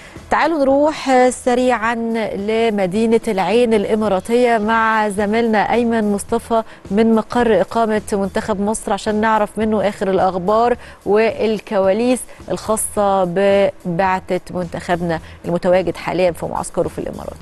تعالوا نروح سريعا لمدينة العين الإماراتية مع زميلنا أيمن مصطفى من مقر إقامة منتخب مصر عشان نعرف منه آخر الأخبار والكواليس الخاصة ببعثة منتخبنا المتواجد حاليا في معسكره في الإمارات.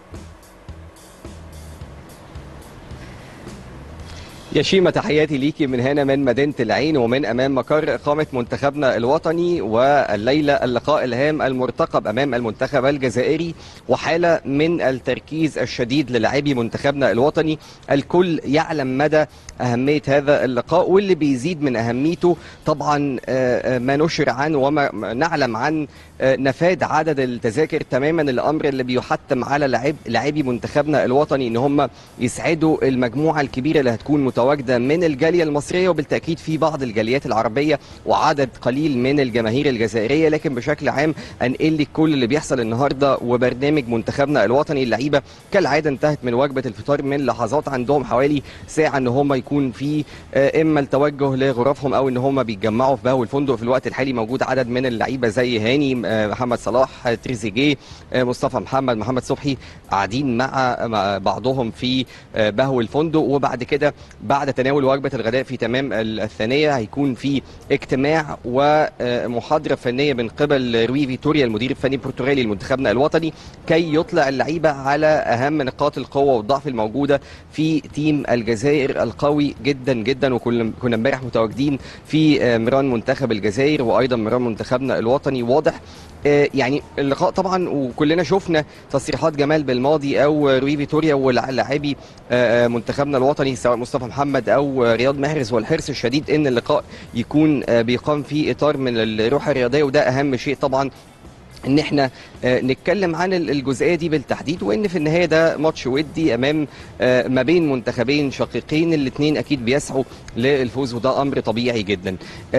يا شيماء، تحياتي ليكي من هنا من مدينة العين ومن أمام مقر إقامة منتخبنا الوطني. والليلة اللقاء الهام المرتقب أمام المنتخب الجزائري وحالة من التركيز الشديد للاعبي منتخبنا الوطني. الكل يعلم مدى أهمية هذا اللقاء، واللي بيزيد من أهميته طبعا ما نشر عنه وما نعلم عن نفاذ عدد التذاكر تماما، الأمر اللي بيحتم على لاعبي منتخبنا الوطني إن هم يسعدوا المجموعة الكبيرة اللي هتكون متواجدة من الجالية المصرية، وبالتأكيد في بعض الجاليات العربية وعدد قليل من الجماهير الجزائرية. لكن بشكل عام أنقل لك كل اللي بيحصل النهاردة وبرنامج منتخبنا الوطني. اللعيبة كالعادة انتهت من وجبة الفطار من لحظات، عندهم حوالي ساعة ان هم يكون في اما التوجه لغرفهم او ان هم بيتجمعوا في بهو الفندق. في الوقت الحالي موجود عدد من اللعيبة زي هاني، محمد صلاح، تريزيجيه، مصطفى محمد صبحي قاعدين مع بعضهم في بهو الفندق. وبعد كده بعد تناول وجبة الغداء في تمام الثانية هيكون في اجتماع ومحاضرة فنية من قبل روي فيتوريا المدير الفني البرتغالي لمنتخبنا الوطني كي يطلع اللعيبة على أهم نقاط القوة والضعف الموجودة في تيم الجزائر القوي جدا جدا. وكنا امبارح متواجدين في مران منتخب الجزائر وأيضا مران منتخبنا الوطني. واضح يعني اللقاء طبعا، وكلنا شفنا تصريحات جمال بالماضي او روي فيتوريا ولاعبي منتخبنا الوطني سواء مصطفى محمد او رياض محرز، والحرص الشديد ان اللقاء يكون بيقام في اطار من الروح الرياضيه، وده اهم شيء طبعا ان احنا نتكلم عن الجزئيه دي بالتحديد. وان في النهايه ده ماتش ودي امام ما بين منتخبين شقيقين، الاثنين اكيد بيسعوا للفوز وده امر طبيعي جدا.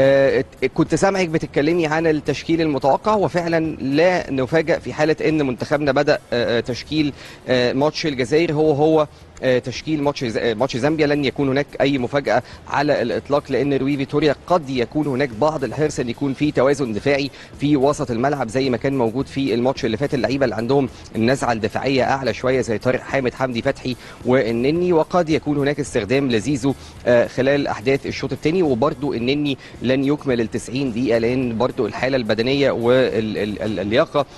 كنت سامعك بتتكلمي عن التشكيل المتوقع، وفعلا لا نفاجئ في حاله ان منتخبنا بدا تشكيل ماتش الجزائر هو تشكيل ماتش زامبيا. لن يكون هناك اي مفاجاه على الاطلاق، لان روي فيتوريا قد يكون هناك بعض الحرص ان يكون في توازن دفاعي في وسط الملعب زي ما كان موجود في الماتش اللي فات. اللعيبه اللي عندهم النزعه الدفاعيه اعلى شويه زي طارق حامد، حمدي فتحي والنني، وقد يكون هناك استخدام لزيزو خلال احداث الشوط الثاني. وبرده النني لن يكمل ال 90 دقيقه لان برده الحاله البدنيه واللياقه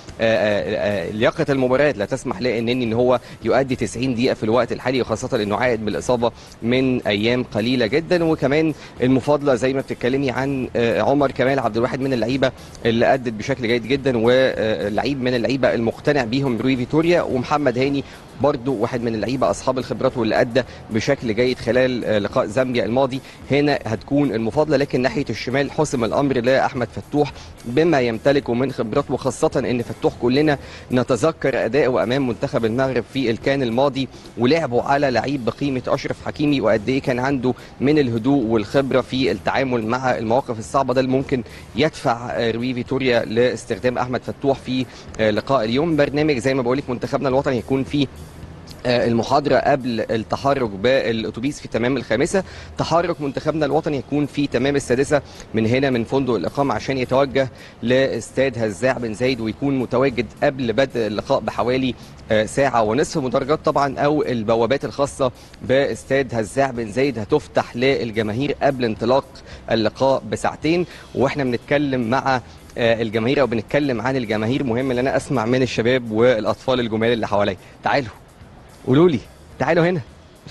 لياقه المباريات لا تسمح للنني ان هو يؤدي 90 دقيقه في الوقت الحالي، وخاصه انه عائد بالاصابه من ايام قليله جدا. وكمان المفاضله زي ما بتتكلمي عن عمر كمال عبد الواحد من اللعيبه اللي ادت بشكل جيد جدا، ولعيب من اللعيبه المقتنع بيهم روي فيتوريا. ومحمد هاني برضو واحد من اللعيبه اصحاب الخبرات واللي ادى بشكل جيد خلال لقاء زامبيا الماضي. هنا هتكون المفاضله، لكن ناحيه الشمال حسم الامر لاحمد فتوح بما يمتلكه من خبرات، وخاصه ان فتوح كلنا نتذكر اداؤه امام منتخب المغرب في الكان الماضي ولعبه على لعيب بقيمه اشرف حكيمي، وقد ايه كان عنده من الهدوء والخبره في التعامل مع المواقف الصعبه. ده اللي ممكن يدفع روي فيتوريا لاستخدام احمد فتوح في لقاء اليوم. برنامج زي ما بقول لك منتخبنا الوطني هيكون فيه المحاضرة قبل التحرك بالأتوبيس في تمام الخامسة. تحرك منتخبنا الوطني يكون في تمام السادسة من هنا من فندق الإقامة عشان يتوجه لاستاد هزاع بن زايد، ويكون متواجد قبل بدء اللقاء بحوالي ساعة ونصف. مدرجات طبعا أو البوابات الخاصة باستاد هزاع بن زايد هتفتح للجماهير قبل انطلاق اللقاء بساعتين. واحنا بنتكلم مع الجماهير او بنتكلم عن الجماهير، مهم ان انا اسمع من الشباب والاطفال الجمال اللي حواليا. تعالوا قولوا لي، تعالوا هنا،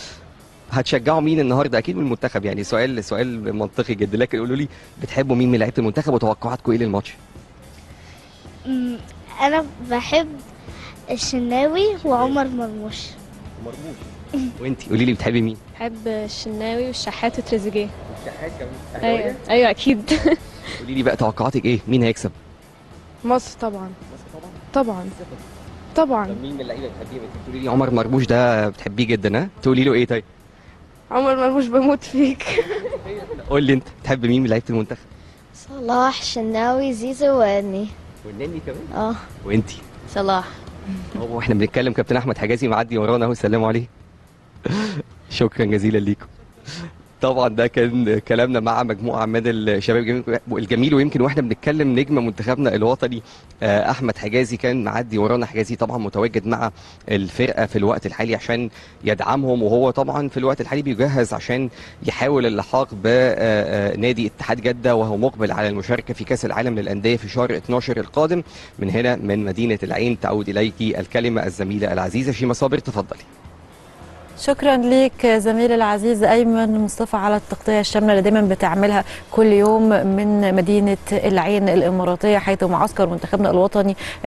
هتشجعوا مين النهارده؟ اكيد من المنتخب، يعني سؤال منطقي جدا، لكن قولوا لي بتحبوا مين من لعيبه المنتخب وتوقعاتكم ايه للماتش؟ انا بحب الشناوي وعمر مرموش. وانتي قولي لي بتحبي مين؟ بحب الشناوي والشحات وتريزيجيه. الشحات كمان؟ ايوه اكيد. قولي لي بقى توقعاتك ايه؟ مين هيكسب؟ مصر طبعا. طبعا. طب مين من اللعيبه بتحبيه؟ بتقولي لي عمر مرموش ده بتحبيه جدا، ها؟ تقولي له ايه طيب؟ عمر مرموش بموت فيك. قول لي انت بتحب مين من لعيبه المنتخب؟ صلاح، شناوي، زيزو والني كمان؟ وانتي؟ صلاح. هو احنا بنتكلم كابتن احمد حجازي معدي ورانا اهو، سلموا عليه. شكرا جزيلا ليكم. طبعا ده كان كلامنا مع مجموعه من الشباب الجميل. ويمكن واحنا بنتكلم نجم منتخبنا الوطني احمد حجازي كان معدي ورانا. حجازي طبعا متواجد مع الفرقه في الوقت الحالي عشان يدعمهم، وهو طبعا في الوقت الحالي بيجهز عشان يحاول اللحاق بنادي اتحاد جده، وهو مقبل على المشاركه في كاس العالم للانديه في شهر 12 القادم. من هنا من مدينه العين تعود اليك الكلمه الزميله العزيزه شيماء صابر، تفضلي. شكرا ليك زميلي العزيز أيمن مصطفى على التغطية الشاملة اللي دايما بتعملها كل يوم من مدينة العين الإماراتية، حيث معسكر منتخبنا الوطني